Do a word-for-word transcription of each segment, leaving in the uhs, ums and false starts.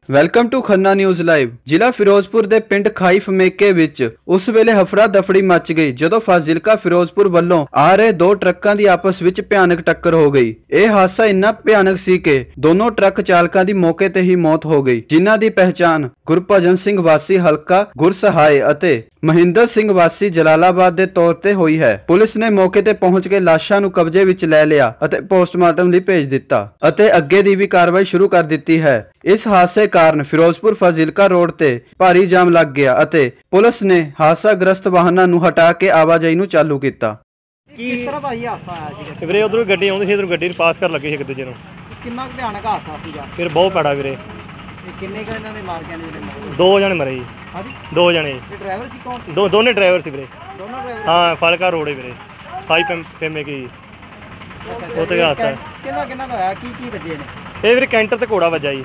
Welcome to Khanna news live. ਜ਼ਿਲ੍ਹਾ ਫਿਰੋਜ਼ਪੁਰ ਦੇ ਪਿੰਡ ਖਾਈ ਫਮੇਕੇ ਵਿੱਚ ਉਸ ਵੇਲੇ ਹਫੜਾ ਦਫੜੀ ਮਚ ਗਈ ਜਦੋਂ ਫਾਜ਼ਿਲਕਾ ਫਿਰੋਜ਼ਪੁਰ ਵੱਲੋਂ ਆ ਰਹੇ ਦੋ ਟਰੱਕਾਂ ਦੀ ਆਪਸ ਵਿੱਚ ਭਿਆਨਕ ਟੱਕਰ ਹੋ ਗਈ। ਇਹ ਹਾਦਸਾ ਇੰਨਾ ਭਿਆਨਕ ਸੀ ਕਿ ਦੋਨੋਂ ਟਰੱਕ ਚਾਲਕਾਂ ਦੀ ਮੌਕੇ ਤੇ ਹੀ ਮੌਤ ਹੋ ਗਈ, ਜਿਨ੍ਹਾਂ ਦੀ ਪਹਿਚਾਣ ਗੁਰਭਜਨ ਸਿੰਘ ਵਾਸੀ ਹਲਕਾ ਗੁਰਸਹਾਏ ਅਤੇ ਮਹਿੰਦਰ ਸਿੰਘ ਵਾਸੀ ਜਲਾਲਾਬਾਦ ਦੇ ਤੌਰ ਤੇ ਹੋਈ ਹੈ। ਪੁਲਿਸ ਨੇ ਮੌਕੇ ਤੇ ਪਹੁੰਚ ਕੇ ਲਾਸ਼ਾਂ ਨੂੰ ਕਬਜ਼ੇ ਵਿੱਚ ਲੈ ਲਿਆ ਅਤੇ ਪੋਸਟਮਾਰਟਮ ਲਈ ਭੇਜ ਦਿੱਤਾ ਅਤੇ ਅੱਗੇ ਦੀ ਵੀ ਕਾਰਵਾਈ ਸ਼ੁਰੂ ਕਰ ਦਿੱਤੀ ਹੈ। ਇਸ ਹਾਦਸੇ ਕਾਰਨ ਫਿਰੋਜ਼ਪੁਰ ਫਾਜ਼ਿਲਕਾ ਰੋਡ ਤੇ ਭਾਰੀ ਜਾਮ ਲੱਗ ਗਿਆ ਅਤੇ ਪੁਲਿਸ ਨੇ ਹਾਦਸਾਗ੍ਰਸਤ ਵਾਹਨਾਂ ਨੂੰ ਹਟਾ ਕੇ ਆਵਾਜਾਈ ਨੂੰ ਚਾਲੂ ਕੀਤਾ। ਕਿਸ ਤਰ੍ਹਾਂ ਭਾਈ ਹਾਦਸਾ ਆਇਆ ਸੀ? ਵੀਰੇ ਉਧਰੋਂ ਗੱਡੀ ਆਉਂਦੀ ਸੀ, ਇਧਰੋਂ ਗੱਡੀ ਪਾਸ ਕਰ ਲੱਗੀ ਸੀ ਇੱਕ ਦੂਜੇ ਨੂੰ। ਕਿੰਨਾ ਭਿਆਨਕ ਹਾਦਸਾ ਸੀਗਾ? ਫਿਰ ਬਹੁਤ ਪੈੜਾ ਵੀਰੇ। ਕਿੰਨੇ ਕੁ ਇਹਨਾਂ ਦੇ ਮਾਰ ਕੇ ਨੇ ਜਿਹੜੇ? ਦੋ ਜਣੇ ਮਰੇ ਜੀ। ਹਾਂਜੀ, ਦੋ ਜਣੇ। ਤੇ ਡਰਾਈਵਰ ਸੀ ਕੌਣ ਸੀ? ਦੋ ਦੋਨੇ ਡਰਾਈਵਰ ਸੀ ਵੀਰੇ। ਦੋਨੋਂ ਡਰਾਈਵਰ? ਹਾਂ, ਫਾਜ਼ਿਲਕਾ ਰੋਡ ਹੈ ਵੀਰੇ, ਫਾਈ ਫੇਮੇ ਕੀ ਉੱਥੇ ਹਾਦਸਾ। ਕਿੰਨਾ ਕਿੰਨਾ ਦਾ ਹੋਇਆ? ਕੀ ਕੀ ਵੱਜੇ ਨੇ? ਇਹ ਵੀਰੇ ਕੈਂਟਰ ਤੇ ਘੋੜਾ ਵੱਜਾ ਜੀ।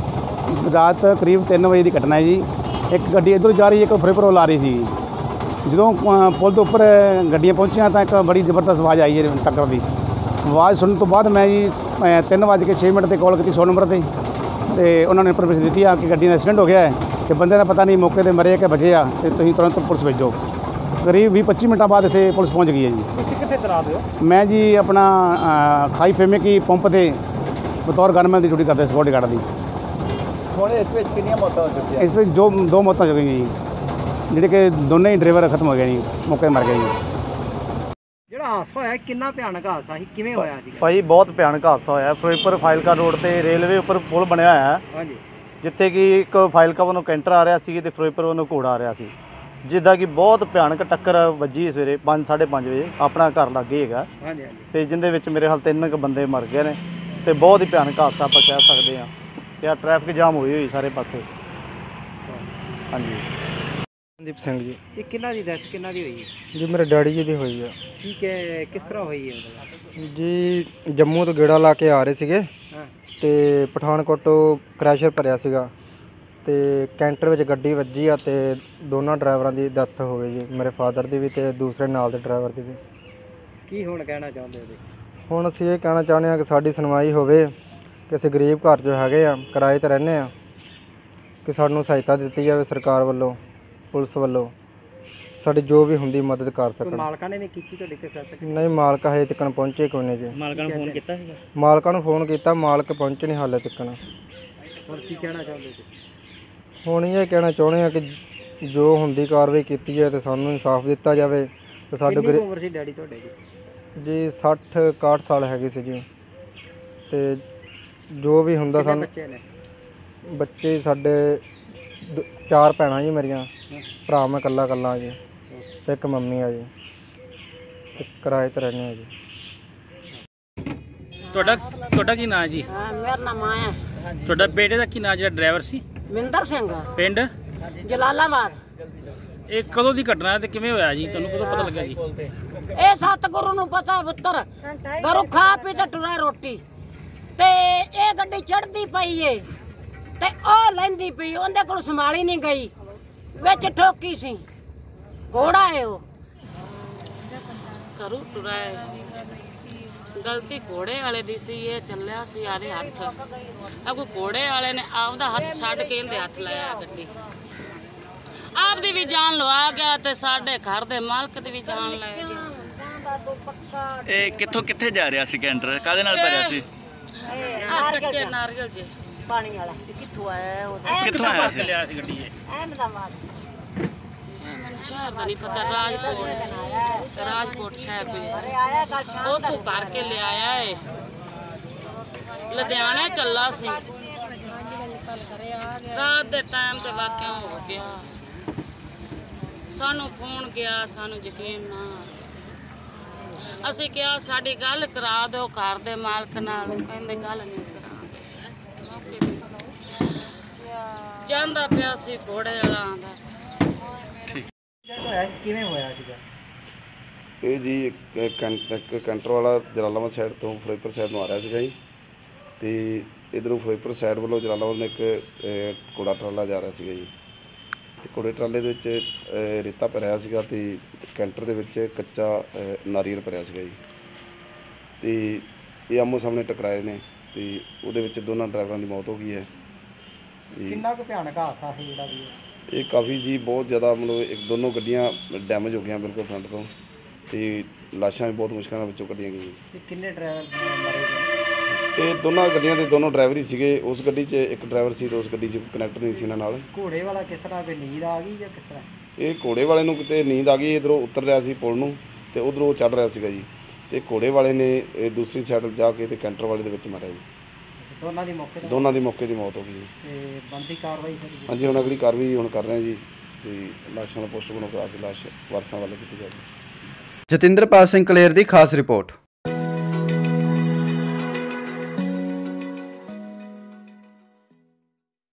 ਰਾਤ ਕਰੀਬ ਤਿੰਨ ਵਜੇ ਦੀ ਘਟਨਾ ਹੈ ਜੀ। ਇੱਕ ਗੱਡੀ ਇੱਧਰੋਂ ਜਾ ਰਹੀ, ਇੱਕ ਫਿਰੋਜ਼ਪੁਰੋਂ ਆ ਰਹੀ ਸੀ। ਜਦੋਂ ਪੁਲ ਤੋਂ ਉੱਪਰ ਗੱਡੀਆਂ ਪਹੁੰਚੀਆਂ ਤਾਂ ਇੱਕ ਬੜੀ ਜ਼ਬਰਦਸਤ ਆਵਾਜ਼ ਆਈ ਹੈ ਟੱਕਰ ਦੀ। ਆਵਾਜ਼ ਸੁਣਨ ਤੋਂ ਬਾਅਦ ਮੈਂ ਜੀ ਤਿੰਨ ਵੱਜ ਕੇ ਛੇ ਮਿੰਟ 'ਤੇ ਕਾਲ ਕੀਤੀ ਸੌ ਨੰਬਰ 'ਤੇ ਅਤੇ ਉਹਨਾਂ ਨੇ ਇਨਫੋਰਮੇਸ਼ਨ ਦਿੱਤੀ ਆ ਕਿ ਗੱਡੀ ਦਾ ਐਕਸੀਡੈਂਟ ਹੋ ਗਿਆ ਹੈ ਕਿ ਬੰਦੇ ਦਾ ਪਤਾ ਨਹੀਂ ਮੌਕੇ 'ਤੇ ਮਰੇ ਕਿ ਬਚੇ ਆ ਅਤੇ ਤੁਸੀਂ ਤੁਰੰਤ ਪੁਲਿਸ ਭੇਜੋ। ਕਰੀਬ ਵੀਹ ਪੱਚੀ ਮਿੰਟਾਂ ਬਾਅਦ ਇੱਥੇ ਪੁਲਿਸ ਪਹੁੰਚ ਗਈ ਹੈ ਜੀ। ਤੁਸੀਂ ਕਿੱਥੇ ਤਰਾ ਦਿਓ? ਮੈਂ ਜੀ ਆਪਣਾ ਖਾਈ ਫੇਮੇ ਕੀ ਪੰਪ 'ਤੇ ਬਤੌਰ ਗਨਮੈਨ ਦੀ ਡਿਊਟੀ ਕਰਦਾ, ਸਿਕਿਉਰਟੀ ਗਾਰਡ ਦੀ। ਹੁਣ ਇਸ ਵਿੱਚ ਕਿੰਨੀਆਂ ਮੌਤਾਂ ਹੋ ਚੁੱਕੀਆਂ? ਇਸ ਵਿੱਚ ਜੋ ਦੋ ਮੌਤਾਂ ਹੋ ਗਈਆਂ ਜੀ, ਜਿਹੜੇ ਕਿ ਦੋਨੇ ਹੀ ਡਰਾਈਵਰ ਖਤਮ ਹੋ ਗਏ ਜੀ, ਮੌਕੇ 'ਤੇ ਮਰ ਗਏ ਜੀ। ਜਿਹੜਾ ਹਾਦਸਾ ਹੋਇਆ ਕਿੰਨਾ ਭਿਆਨਕ ਹਾਦਸਾ ਸੀ? ਕਿਵੇਂ ਹੋਇਆ ਸੀ ਭਾਈ? ਬਹੁਤ ਭਿਆਨਕ ਹਾਦਸਾ ਹੋਇਆ ਫਿਰੋਜ਼ਪੁਰ ਫਾਜ਼ਿਲਕਾ ਰੋਡ ਤੇ ਰੇਲਵੇ ਉੱਪਰ ਪੁਲ ਬਣਿਆ ਹੋਇਆ ਹੈ। ਹਾਂਜੀ, ਜਿੱਥੇ ਕਿ ਇੱਕ ਫਾਜ਼ਿਲਕਾ ਵੱਲੋਂ ਕੈਂਟਰ ਆ ਰਿਹਾ ਸੀ ਤੇ ਫਿਰੋਜ਼ਪੁਰ ਵੱਲੋਂ ਘੋੜਾ ਆ ਰਿਹਾ ਸੀ, ਜਿੱਦਾਂ ਕਿ ਬਹੁਤ ਭਿਆਨਕ ਟੱਕਰ ਵੱਜੀ ਸਵੇਰੇ ਪੰਜ ਸਾਢੇ ਪੰਜ ਵਜੇ ਆਪਣਾ ਘਰ ਲਾਗੇ ਹੈਗਾ। ਹਾਂਜੀ ਹਾਂਜੀ। ਤੇ ਜਿੰਦੇ ਵਿੱਚ ਮੇਰੇ ਹਾਲ ਤਿੰਨ ਕੁ ਬੰਦੇ ਮਰ ਗਏ ਨੇ ਤੇ ਬਹੁਤ ਹੀ ਭਿਆਨਕ ਹਾਦਸਾ ਆਪਾਂ ਕਹਿ ਸਕਦੇ ਹਾਂ। ਤੇ ਆ ਟ੍ਰੈਫਿਕ ਜਾਮ ਹੋਈ ਹੋਈ ਸਾਰੇ ਪਾਸੇ। ਹਾਂਜੀ। ਦੀਪ ਸਿੰਘ ਜੀ। ਇਹ ਕਿੰਨਾ ਦੀ ਡੈਥ ਕਿੰਨਾ ਦੀ ਹੋਈ ਜੀ ਮੇਰੇ ਡੈਡੀ ਜੀ ਦੀ ਹੋਈ ਆ। ਠੀਕ ਹੈ, ਕਿਸ ਤਰ੍ਹਾਂ ਹੋਈ ਹੈ? ਜੀ ਜੰਮੂ ਤੋਂ ਗੇੜਾ ਲਾ ਕੇ ਆ ਰਹੇ ਸੀਗੇ ਹਾਂ, ਤੇ ਪਠਾਨਕੋਟ ਤੋਂ ਕ੍ਰੈਸ਼ਰ ਭਰਿਆ ਸੀਗਾ ਤੇ ਕੈਂਟਰ ਵਿੱਚ ਗੱਡੀ ਵੱਜੀ ਆ ਤੇ ਦੋਨਾਂ ਡਰਾਈਵਰਾਂ ਦੀ ਡੈਥ ਹੋ ਗਈ ਜੀ, ਮੇਰੇ ਫਾਦਰ ਦੀ ਵੀ ਤੇ ਦੂਸਰੇ ਨਾਲ ਦੇ ਡਰਾਈਵਰ ਦੀ ਵੀ। ਕੀ ਹੁਣ ਕਹਿਣਾ ਚਾਹੁੰਦੇ ਹੋ? ਹੁਣ ਅਸੀਂ ਇਹ ਕਹਿਣਾ ਚਾਹੁੰਦੇ ਹਾਂ ਕਿ ਸਾਡੀ ਸੁਣਵਾਈ ਹੋਵੇ ਕਿ ਅਸੀਂ ਗਰੀਬ ਘਰ 'ਚ ਹੈਗੇ ਆ, ਕਿਰਾਏ 'ਤੇ ਰਹਿੰਦੇ ਆ, ਕਿ ਸਾਨੂੰ ਸਹਾਇਤਾ ਦਿੱਤੀ ਜਾਵੇ ਸਰਕਾਰ ਵੱਲੋਂ, ਪੁਲਿਸ ਵੱਲੋਂ, ਸਾਡੀ ਜੋ ਵੀ ਹੁੰਦੀ ਮਦਦ ਕਰ ਸਕਣ। ਮਾਲਕਾਂ ਨੇ ਵੀ ਕੀਤੀ ਤੁਹਾਡੇ ਕਿਸੇ ਤੱਕ? ਨਹੀਂ, ਮਾਲਕ ਹਜੇ ਤੱਕ ਪਹੁੰਚੇ ਕੋਈ ਨਹੀਂ ਜੀ। ਮਾਲਕਾਂ ਨੂੰ ਫੋਨ ਕੀਤਾ ਸੀਗਾ? ਮਾਲਕਾਂ ਨੂੰ ਫੋਨ ਕੀਤਾ, ਮਾਲਕ ਪਹੁੰਚੇ ਨਹੀਂ ਹਾਲੇ ਤੱਕ। ਹੁਣ ਕੀ ਕਹਿਣਾ ਚਾਹੁੰਦੇ ਤੁਸੀਂ? ਹੁਣ ਇਹ ਕਹਿਣਾ ਚਾਹੁੰਦੇ ਆ ਕਿ ਜੋ ਹੁੰਦੀ ਕਾਰਵਾਈ ਕੀਤੀ ਹੈ ਤੇ ਸਾਨੂੰ ਇਨਸਾਫ ਦਿੱਤਾ ਜਾਵੇ ਤੇ ਸਾਡੇ ਕਿੰਨੀ ਉਮਰ ਸੀ ਡੈਡੀ ਤੁਹਾਡੇ ਦੀ? ਜੀ ਸੱਠ ਇਕਾਹਠ ਸਾਲ ਹੈਗੇ ਸੀ ਜੀ। ਤੇ ਜੋ ਵੀ ਹੁੰਦਾ ਸਾਨੂੰ। ਬੱਚੇ ਨੇ? ਬੱਚੇ ਸਾਡੇ ਚਾਰ ਭੈਣਾਂ ਜੀ ਮੇਰੀਆਂ, ਭਰਾ ਮੈਂ ਇਕੱਲਾ ਇਕੱਲਾ ਜੀ ਤੇ ਇੱਕ ਮੰਮੀ ਆ ਜੀ, ਤੇ ਕਿਰਾਏ 'ਤੇ ਰਹਿੰਦੇ ਆ ਜੀ। ਤੁਹਾਡਾ ਤੁਹਾਡਾ ਕੀ ਨਾਂ ਜੀ? ਮੇਰਾ ਨਾਮ ਆਇਆ। ਤੁਹਾਡਾ ਬੇਟੇ ਦਾ ਕੀ ਨਾਂ ਜਿਹੜਾ ਡਰਾਈਵਰ ਸੀ? ਮਿੰਦਰ ਸਿੰਘ, ਪਿੰਡ ਜਲਾਲਾਬਾਦ। ਇਹ ਕਦੋਂ ਦੀ ਘਟਨਾ ਹੈ ਤੇ ਕਿਵੇਂ ਹੋਇਆ ਜੀ? ਤੁਹਾਨੂੰ ਕਦੋਂ ਪਤਾ ਲੱਗਾ ਜੀ? ਇਹ ਸਤਿਗੁਰੂ ਨੂੰ ਪਤਾ ਹੈ ਪੁੱਤਰ। ਘਰੋਂ ਖਾ ਪੀ ਤੇ ਟੁਰਾ ਰੋਟੀ ਤੇ ਇਹ ਗੱਡੀ ਚੜਦੀ ਪਈ ਏ ਤੇ ਉਹ ਲੈਂਦੀ ਪਈ, ਉਹਦੇ ਕੋਲ ਸੰਭਾਲੀ ਨਹੀਂ ਗਈ, ਵਿੱਚ ਠੋਕੀ ਸੀ। ਘੋੜਾ ਹੈ ਉਹ ਘਰੋਂ ਟੁਰਾ ਗਲਤੀ ਘੋੜੇ ਵਾਲੇ ਦੀ ਸੀ। ਇਹ ਚੱਲਿਆ ਸੀ ਆਦੇ ਹੱਥ, ਅਗੋ ਘੋੜੇ ਵਾਲੇ ਨੇ ਆਪਦਾ ਹੱਥ ਛੱਡ ਕੇ ਇਹਦੇ ਹੱਥ ਲਾਇਆ ਗੱਡੀ। ਆਪਦੀ ਵੀ ਜਾਨ ਲਵਾ ਗਿਆ ਤੇ ਸਾਡੇ ਘਰ ਦੇ ਮਾਲਕ ਦੀ ਵੀ ਜਾਨ ਲੈ ਗਿਆ। ਇਹ ਕਿੱਥੋਂ ਕਿੱਥੇ ਜਾ ਰਿਹਾ ਸੀ? ਕੈਂਟਰ ਕਾਹਦੇ ਨਾਲ ਭਰਿਆ ਸੀ? ਆ ਕੱਚੇ ਨਾਰੀਅਲ ਜੀ। ਪਾਣੀ ਵਾਲਾ ਕਿੱਥੋਂ ਆਇਆ? ਉਹ ਕਿੱਥੋਂ ਆਇਆ ਸੀ? ਲਿਆ ਸੀ ਗੱਡੀ ਇਹ? ਅਹਿਮਦਾਬਾਦ। ਮੈਨੂੰ ਸ਼ਹਿਰ ਦਾ ਨਹੀਂ ਪਤਾ, ਰਾਜਕੋਟ ਰਾਜਕੋਟ ਸ਼ਹਿਰ ਕੋਈ ਉੱਥੋਂ ਭਰ ਕੇ ਲਿਆਇਆ ਏ। ਲੁਧਿਆਣੇ ਚੱਲਾ ਸੀ, ਰਾਤ ਦੇ ਟਾਈਮ ਤੇ ਵਾਕਿਆ ਹੋ ਗਿਆ। ਸਾਨੂੰ ਫੋਨ ਗਿਆ, ਸਾਨੂੰ ਯਕੀਨ ਨਾ। ਅਸੀਂ ਕਿਹਾ ਸਾਡੀ ਗੱਲ ਕਰਾ ਦਿਓ ਘਰ ਦੇ ਮਾਲਕ ਨਾਲ, ਕਹਿੰਦੇ ਗੱਲ ਨਹੀਂ ਕਰਾਂਗੇ। ਜਾਂਦਾ ਪਿਆ ਸੀ ਘੋੜੇ ਵਾਲਾ ਆਂਦਾ। ਕਿਵੇਂ ਹੋਇਆ ਸੀਗਾ ਇਹ ਜੀ? ਇੱਕ ਕੈਂਟਰ ਵਾਲਾ ਜਲਾਲਾਬਾਦ ਸਾਈਡ ਤੋਂ ਫਿਰੋਜ਼ਪੁਰ ਸਾਈਡ ਨੂੰ ਆ ਰਿਹਾ ਸੀਗਾ ਜੀ, ਅਤੇ ਇੱਧਰੋਂ ਫਿਰੋਜ਼ਪੁਰ ਸਾਈਡ ਵੱਲੋਂ ਜਲਾਲਾਬਾਦ ਨੂੰ ਇੱਕ ਘੋੜਾ ਟਰਾਲਾ ਜਾ ਰਿਹਾ ਸੀਗਾ ਜੀ। ਅਤੇ ਘੋੜੇ ਟਰਾਲੇ ਦੇ ਵਿੱਚ ਰੇਤਾ ਭਰਿਆ ਸੀਗਾ ਅਤੇ ਕੈਂਟਰ ਦੇ ਵਿੱਚ ਕੱਚਾ ਨਾਰੀਅਲ ਭਰਿਆ ਸੀਗਾ ਜੀ। ਅਤੇ ਇਹ ਆਮੋ ਸਾਹਮਣੇ ਟਕਰਾਏ ਨੇ ਅਤੇ ਉਹਦੇ ਵਿੱਚ ਦੋਨਾਂ ਡਰਾਈਵਰਾਂ ਦੀ ਮੌਤ ਹੋ ਗਈ ਹੈ। ਕਿੰਨਾ ਕੁ ਭਿਆਨਕ ਹਾਦਸਾ ਸੀ ਜਿਹੜਾ ਵੀ ਇਹ ਕਾਫੀ ਜੀ ਬਹੁਤ ਜ਼ਿਆਦਾ ਮਤਲਬ ਇੱਕ ਦੋਨੋਂ ਗੱਡੀਆਂ ਡੈਮੇਜ ਹੋ ਗਈਆਂ ਬਿਲਕੁਲ ਫਰੰਟ ਤੋਂ, ਤੇ ਲਾਸ਼ਾਂ ਵੀ ਬਹੁਤ ਮੁਸ਼ਕਿਲ ਨਾਲ ਵਿੱਚੋਂ ਕੱਢੀਆਂ ਗਈਆਂ। ਤੇ ਕਿੰਨੇ ਡਰਾਈਵਰ ਮਰੇ ਗਏ? ਇਹ ਦੋਨਾਂ ਗੱਡੀਆਂ ਦੇ ਦੋਨੋਂ ਡਰਾਈਵਰ ਹੀ ਸੀਗੇ। ਉਸ ਗੱਡੀ 'ਚ ਇੱਕ ਡਰਾਈਵਰ ਸੀ ਤੇ ਉਸ ਗੱਡੀ 'ਚ ਕਨੈਕਟਰ ਨਹੀਂ ਸੀ ਇਹਨਾਂ ਨਾਲ। ਘੋੜੇ ਵਾਲਾ ਕਿਸ ਤਰ੍ਹਾਂ, ਕੋਈ ਨੀਂਦ ਆ ਗਈ ਜਾਂ ਕਿਸ ਤਰ੍ਹਾਂ? ਇਹ ਘੋੜੇ ਵਾਲੇ ਨੂੰ ਕਿਤੇ ਨੀਂਦ ਆ ਗਈ, ਇੱਧਰੋਂ ਉਤਰ ਰਿਹਾ ਸੀ ਪੁਲ ਨੂੰ ਤੇ ਉਧਰੋਂ ਚੜ੍ਹ ਰਿਹਾ ਸੀਗਾ ਜੀ, ਤੇ ਘੋੜੇ ਵਾਲੇ ਨੇ ਇਹ ਦੂਸਰੀ ਸਾਈਡ ਜਾ ਕੇ ਤੇ ਕੈਂਟਰ ਵਾਲੇ ਦੇ ਵਿੱਚ ਮਾਰਿਆ ਜੀ। ਦੋਨਾਂ ਦੀ ਮੌਕੇ ਤੇ ਦੋਨਾਂ ਦੀ ਮੌਕੇ ਦੀ ਮੌਤ ਹੋ ਗਈ ਜੀ। ਤੇ ਬਣਦੀ ਕਾਰਵਾਈ ਸਰ? ਹਾਂਜੀ, ਹੁਣ ਅਗਲੀ ਕਾਰਵਾਈ ਹੁਣ ਕਰ ਰਹੇ ਹਾਂ ਜੀ, ਤੇ ਲਾਸ਼ਾਂ ਦਾ ਪੋਸਟਮਾਰਟਮ ਕਰਾ ਕੇ ਲਾਸ਼ ਵਾਰਸਾਂ ਵੱਲ ਕੀਤੀ ਜਾਵੇਗੀ। ਜਤਿੰਦਰਪਾਲ ਸਿੰਘ ਕਲੇਰ ਦੀ ਖਾਸ ਰਿਪੋਰਟ।